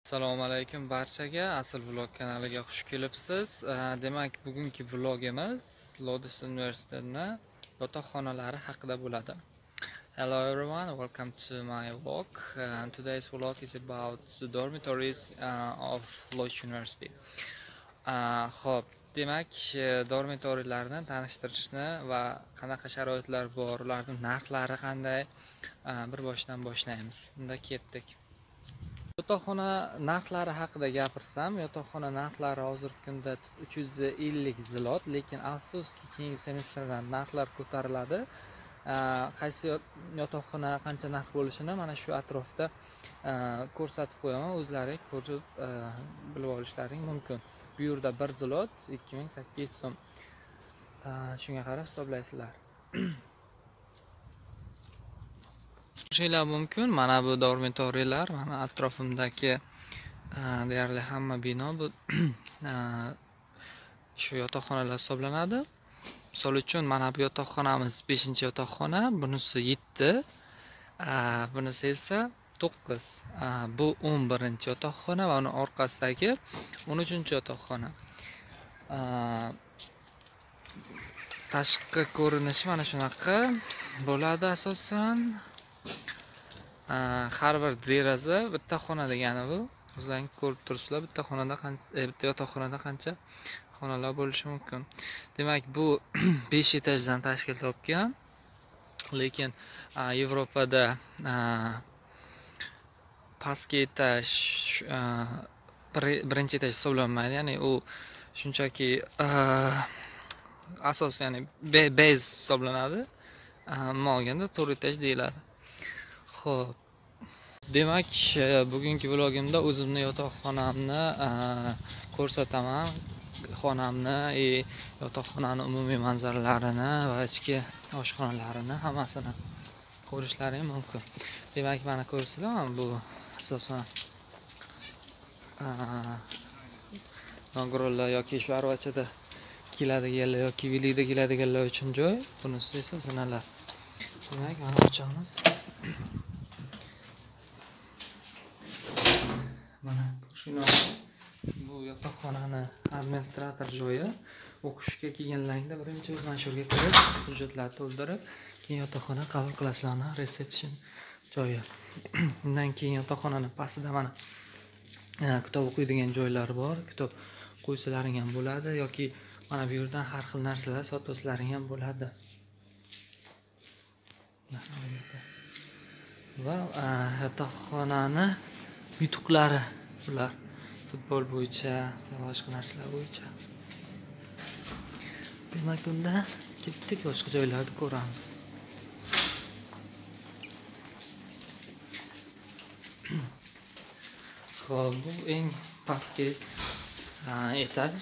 Assalomu alaykum barchaga. Asl vlog kanaliga xush kelibsiz. Demak, bugungi vlogimiz Lodis universitetining yotoqxonalari haqida bo'ladi. Hello everyone, welcome to my vlog. Today's vlog is about the dormitories of Lodis University. Xo'p, demak, dormitorilarni tanishtirishni va qanaqa sharoitlar bor, ularning narxlari qanday, bir boshdan boshlaymiz. Unda ketdik. Yotoqxona narxlari haqida gapirsam, yotoqxona narxlari hozirgi kunda 350 zlot, lekin afsuski keyingi semestrdan narxlar ko'tariladi. Qaysi yotoqxona qancha narx bo'lishini mana shu atrofda ko'rsatib qo'yaman, o'zlaring ko'rib bilib olishlaring mumkin. Bu yerda 1 zlot 2800 so'm. Shunga qarab hisoblaysizlar. Ko'rishinglar mumkin, mana bu dormitoriyalar, mana atrofimdagi deyarli hamma bino bu shu yotoqxonalar hisoblanadi. Misol uchun, mana bu yotoqxonamiz 5-yotoqxona, bunisi 7, bunisi esa 9. Bu 11-yotoqxona va uning orqasidagi 13-yotoqxona. Tashqi ko'rinishi mana shunaqa bo'ladi asosan. Har bir deraza bitta xona degani bu. O'zlaringiz ko'rib turibsizlar, bitta yotoqxonada qancha xonalar bo'lishi mumkin. Demak, bu 5 etajdan tashkil topgan. Lekin Yevropada pastki etaj birinchi etaj hisoblanmaydi. Ya'ni u shunchaki asos, ya'ni base hisoblanadi. Ammo olganda 4 etaj deyiladi. Xo'p. Demak, bugungi vlogimda o'zimni yotoqxonamni ko'rsataman. Xonamni, yotoqxonani umumiy manzaralarini va ichki oshxonalarini hammasini ko'rishlaring mumkin. Demak, mana ko'rsizlar, bu asosan nogironlar yoki shu arvachada keladiganlar yoki vilida keladiganlar uchun joy. Bunisi esa zinalar. Demak, mana ochamiz. Mana bu yotoqxonani administrator joyi. O'qishga kelganlaringda birinchi mashhurga kirib, hujjatlarni to'ldirib, keyin yotoqxona qabul qilasizlarni reception joyi. Undan keyin yotoqxonaning pastida mana kitob o'qiydigan joylari bor. Kitob qo'ysalaring ham bo'ladi yoki mana bu yerdan har xil narsalar sotsaslaring ham bo'ladi. Va yotoqxonani yutuqlari ular futbol bo'yicha va boshqa narsalar bo'yicha. Demak, unda ketdik, boshqa joylarni ko'ramiz. Xo'p, bu eng pastki etaj.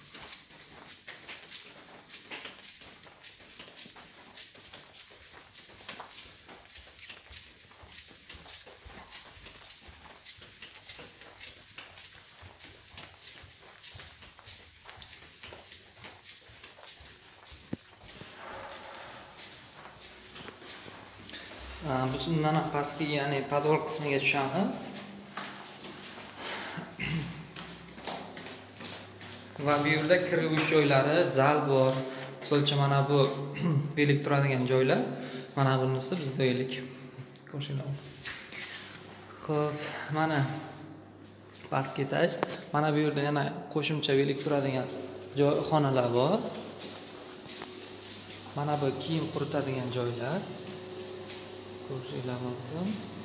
Biz undan pastki, ya'ni podvol qismiga tushamiz. Va bu yerda kirish joylari, zal bor. Masalan, mana bu belik turadigan joylar. Mana bunisi bizda elik. Ko'rishinglar. Xo'p, mana pastki etaj. Mana bu yerda yana qo'shimcha belik turadigan joy, xonalar bor. Mana bu kiyim quritadigan joylar. Ko'rishinglar mumkin.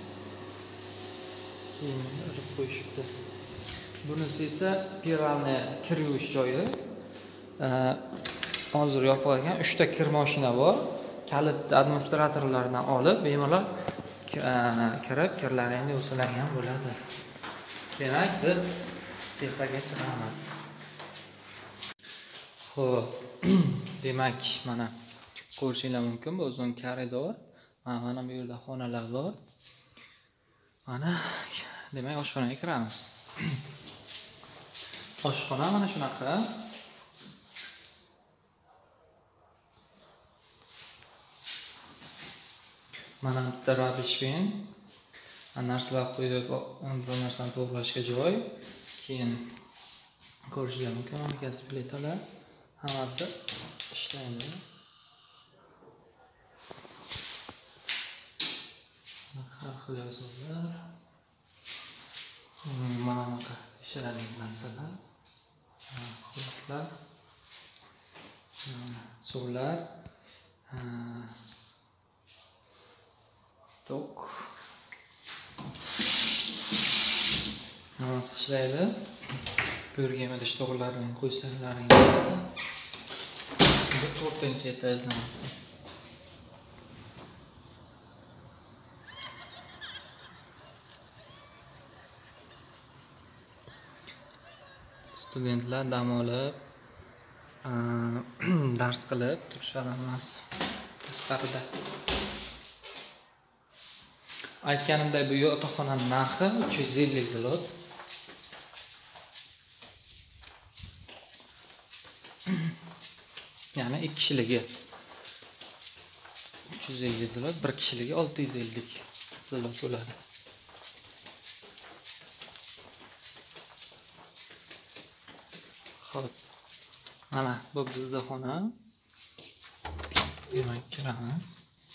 Kiyimni ilib qo'yishibdi. Bunisi esa piralni kir yuvish joyi. Hozir yopilgan 3 ta kir mashina bor. Kalit administratorlardan olib, bemalol kirib, kirlaringni yuvsalaring ham bo'ladi. Demak, biz tepaga chiqamiz. Xo'p, demak, mana ko'rishinglar mumkin, bu uzun koridor. Mana bu yerda xonalar bor. Mana, demak, oshxonaga kiramiz. Oshxona mana shunaqa. Mana bitta rubbish bin. narsalar qo'yib, bir narsani to'g'rilashga joy, keyin ko'rishlar mumkin. Mana gaz plitalar hammasi ishlaydi. Har xil yozuvlar. Mana bunaqa tekshiradigan narsalar. Sirtlar. Suvlar. Tok. Hammasi ishlaydi. Bu yerga ham idish to'g'rilarini qo'ysalaring bo'ladi. Bu 4-etaj narsa. Studentlar dam olib, dars qilib turishadi hammasi tashqarida. Aytganimdek, bu yotoqxonaning narxi 350 zlot. Ya'ni 2 kishiligi 350 zlot, 1 kishiligi 650 zlot bo'ladi. Xo'p. Mana bu bizning xona. Demak, kiramiz.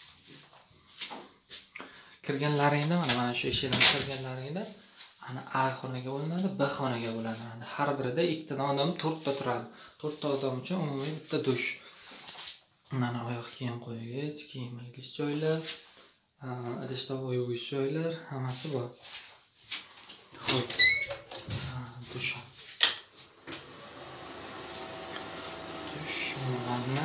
Kirganlaringda mana shu eshikdan kirganlaringda ana A xonaga bo'linadi, B xonaga bo'linadi. Har birida ikkita odam 4 ta turadi. 4 ta odam uchun umumiy bitta dush. Mana oyoq kiyim qo'ygich, kiyim ilgich joylar, idish tovoq yuvgich joylar, hammasi bor. Xo'p. Dush. Mana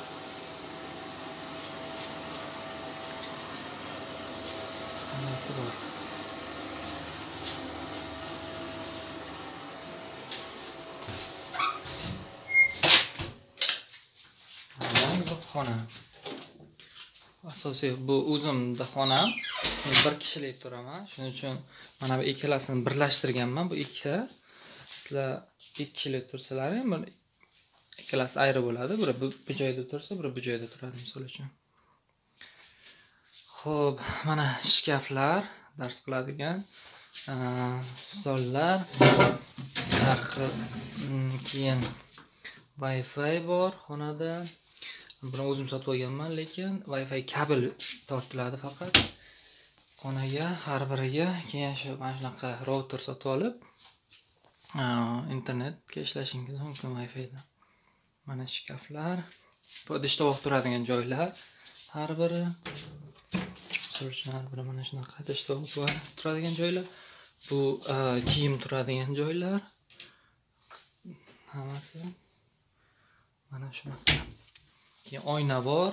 hammasi bor. Xona. Asosiy bu o'zimda xonam. Men 1 kishilik turaman. Shuning uchun mana bu ikkalasini birlashtirganman. Bu ikkita. Sizlar 2 kishilik tursalar ham ikkalasi ayri bo'ladi. Biri bu joyda tursa, biri bu joyda turadi, misol uchun. Xo'p, mana shkaflar, dars qiladigan stollar, keyin Wi-Fi bor xonada. Buni o'zim sotib olganman, lekin Wi-Fi kabel tortiladi faqat xonaga, har biriga. Keyin shu mana shunaqa router sotib olib, internetga ishlashingiz mumkin Wi-Fi dan. Mana shkaflar, bu idish tovoq turadigan joylar, har biri. Har biri mana shunaqa idish tovoq turadigan joylar. Bu kiyim turadigan joylar. Hammasi mana shunaqa. Keyin oyna bor.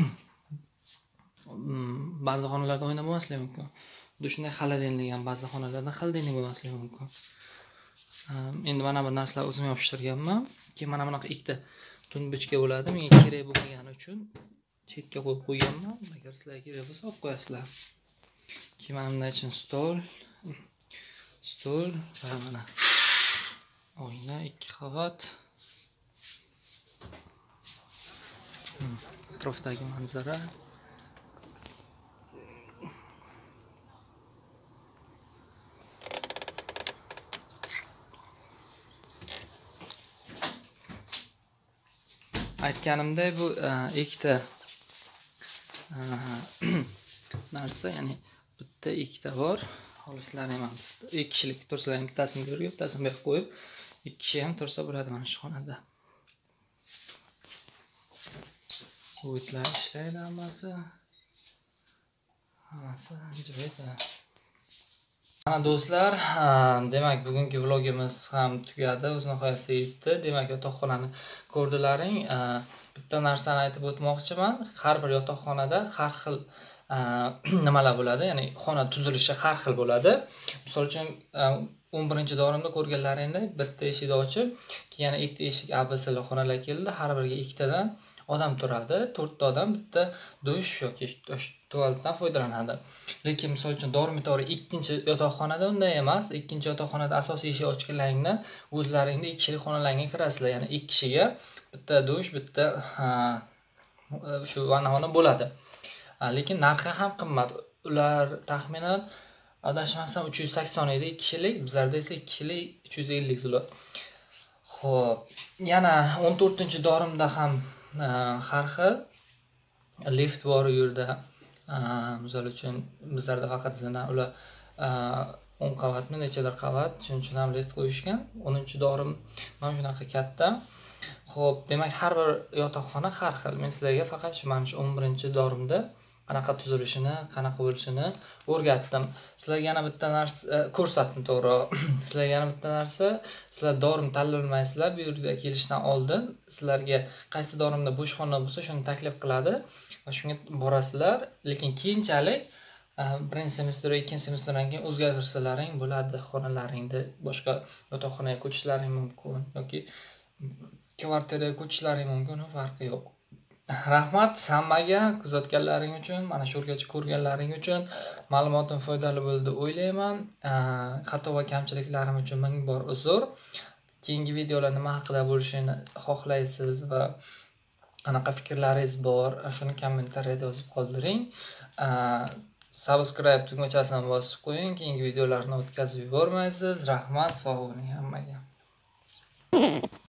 Ba'zi xonalarda oyna bo'lmasligi mumkin. Bu shunday xolodilnik ham ba'zi xonalarda xolodilnik bo'lmasligi mumkin. Endi mana bu narsalar o'zim yopishtirganman. Keyin mana bunaqa ikkita tunbichka bo'ladi. Menga kerak bo'lmagani uchun chetga qo'yib qo'yganman. Agar sizlarga kerak bo'lsa, olib qo'yasizlar. Keyin mana bunday uchun stol va mana oyna 2 qavat. Atrofdagi manzara. Aytganimdek, bu ikkita narsa, ya'ni bitta ikkita bor. Xolislar ham 2 kishilik tursa ham bittasini bu yerga, bittasini bu yoqqa qo'yib, 2 kishi ham tursa bo'ladi mana shu xonada. So'yitlar ishlaydi hammasi. Hammasi joyida. Mana do'stlar, demak bugungi vlogimiz ham tugadi, o'z nihoyasiga yetdi. Demak, yotoqxonani ko'rdilaring. Bitta narsani aytib o'tmoqchiman. Har bir yotoqxonada har xil nimalar bo'ladi, ya'ni xona tuzilishi har xil bo'ladi. Misol uchun 11-dorimda ko'rganlaringdek bitta eshikni ochib, keyin ikkita eshik ABSL xonalar keldi. Har biriga ikkitadan odam turadi. 4 ta odam bitta dush yoki tualetdan foydalanadi. Lekin misol uchun dormitoriy 2-yotoqxonada unday emas. 2-yotoqxonada asosiy eshik ochganlaringdan o'zlaringda 2 kishilik xonalarga kirasizlar. Ya'ni 2 kishiga bitta dush, bitta shu vannaxona bo'ladi. Lekin narxi ham qimmat. Ular taxminan adashmasam 380 edi 2 kishilik, bizlarda esa 2 kishilik 350 zlot. Xo'p, yana 14-dorimda ham har xil lift bor u yerda. Misol uchun bizlarda faqat zina ular 10 qavatmi, nechadir qavat, shuning uchun ham lift qo'yishgan. 10-dorim mana shunaqa katta. Xo'p, demak har bir yotoqxona har xil. Men sizlarga faqat mana shu 11-dorimda qanaqa tuzilishini, qanaqa bo'lishini o'rgatdim. Sizlarga yana bitta narsa ko'rsatdim, to'g'ri. Sizlarga yana bitta narsa, sizlar dorim tanlolmaysizlar. Bu yerga kelishdan oldin sizlarga qaysi dorimda bo'sh xona bo'lsa, shuni taklif qiladi va shunga borasizlar. Lekin keyinchalik birinchi semestr va ikkinchi semestrdan keyin o'zgartirsalaring bo'ladi. Xonalaringni boshqa yotoqxonaga ko'chishlaring mumkin yoki kvartiraga ko'chishlaring mumkin, farqi yo'q. Rahmat hammaga kuzatganlaring uchun, mana shu yergacha ko'rganlaring uchun. Ma'lumotim foydali bo'ldi deb o'ylayman. Xato va kamchiliklarim uchun ming bor uzr. Keyingi videolar nima haqida bo'lishini xohlaysiz va qanaqa fikrlaringiz bor, shuni kommentariyada yozib qoldiring. Subscribe tugmachasini bosib qo'ying, keyingi videolarni o'tkazib yubormaysiz. Rahmat, sog' bo'ling hammaga.